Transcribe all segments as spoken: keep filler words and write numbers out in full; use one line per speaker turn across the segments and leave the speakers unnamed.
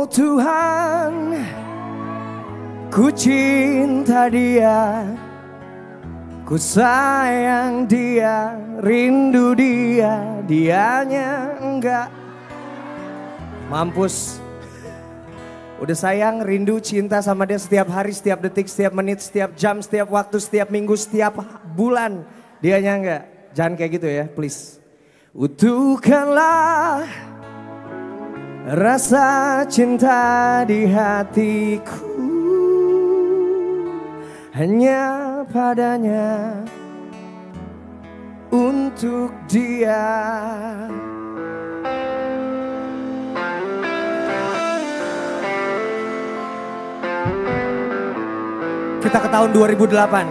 Oh Tuhan, ku cinta dia, ku sayang dia, rindu dia, dianya enggak. Mampus. Udah sayang, rindu, cinta sama dia setiap hari, setiap detik, setiap menit, setiap jam, setiap waktu, setiap minggu, setiap bulan. Dianya enggak. Jangan kayak gitu ya, please. Utuhkanlah rasa cinta di hatiku hanya padanya, untuk dia. Kita ke tahun dua ribu delapan.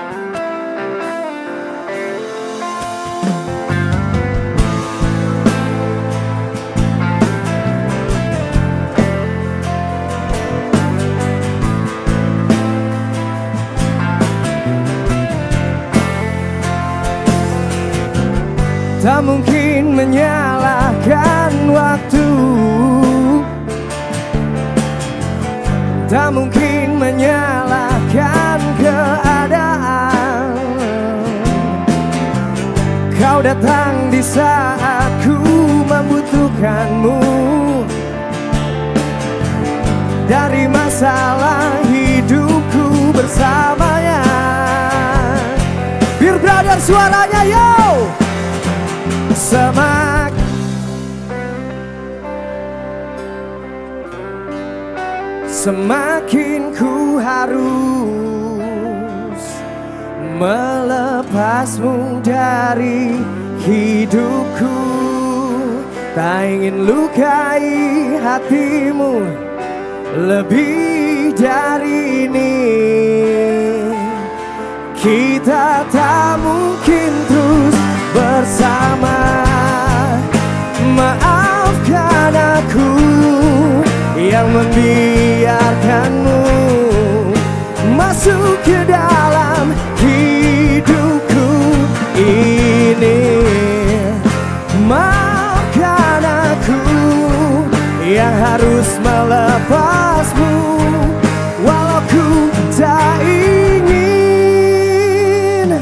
Tak mungkin menyalahkan waktu, tak mungkin menyalahkan keadaan. Kau datang di saat ku membutuhkanmu. Dari masalah hidupku bersamanya. Dear brother, suaranya yo. Semak Semakin ku harus melepasmu dari hidupku. Tak ingin lukai hatimu lebih dari ini. Kita tak mungkin terus bersama. Maafkan aku yang membiarkanmu masuk ke dalam hidupku ini. Maafkan aku yang harus melepasmu, walau ku tak ingin.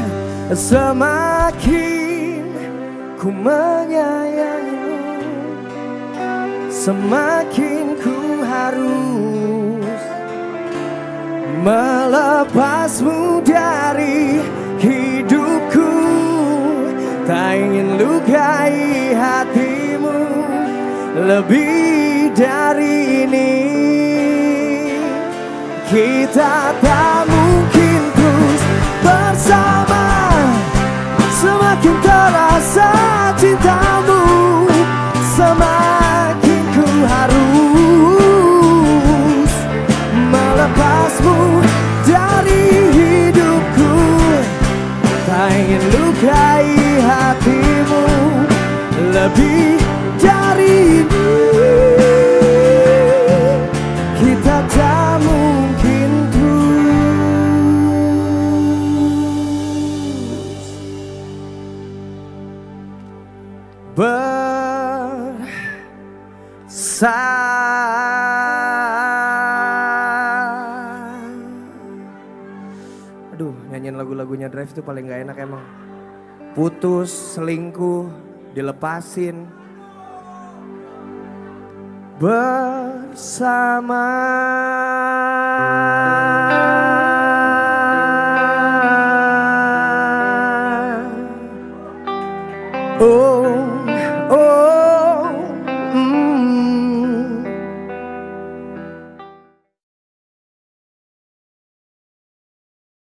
Semakin ku menyayangimu, semakin ku harus melepasmu dari hidupku. Tak ingin lukai hatimu lebih dari ini. Kita tak mungkin terus bersama. Semakin terasa cintamu, semakin ku harus melepasmu dari hidupku. Tak ingin lukai hatimu lebih dari ini. Kita tak mungkin bersama. Aduh, nyanyiin lagu-lagunya Drive itu paling gak enak emang. Putus, selingkuh, dilepasin. Bersama. Oh